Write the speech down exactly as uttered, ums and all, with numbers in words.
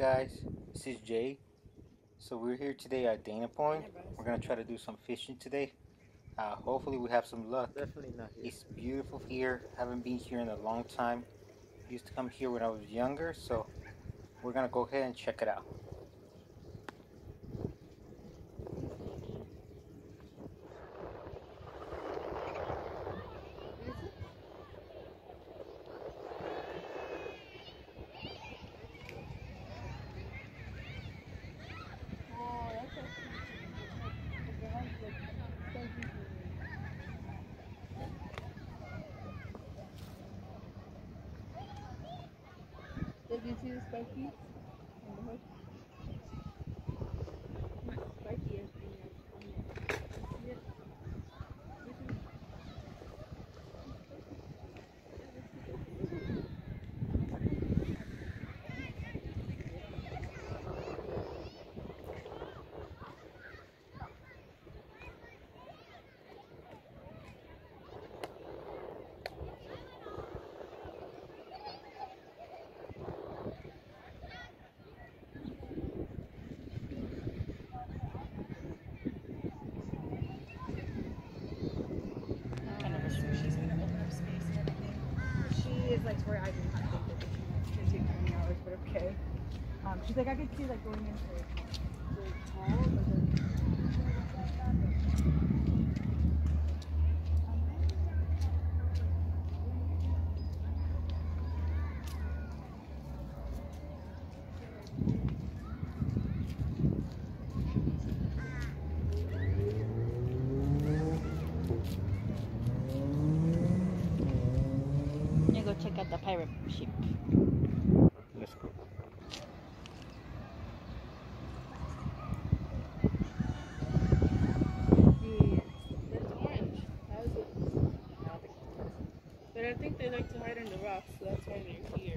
guys, this is Jay. So we're here today at Dana Point. We're gonna try to do some fishing today. Uh, hopefully we have some luck. Definitely not here. It's beautiful here. Haven't been here in a long time. Used to come here when I was younger, so we're gonna go ahead and check it out. Did you see the spiky on the hook? Spiky is see it? She is like where I do not think that it's gonna take twenty hours, but okay. Um, she's like I could see like going into it really tall, but then You go check out the pirate ship. Let's go. yeah, that's orange. That was it. But I think they like to hide in the rocks, so that's why they're here.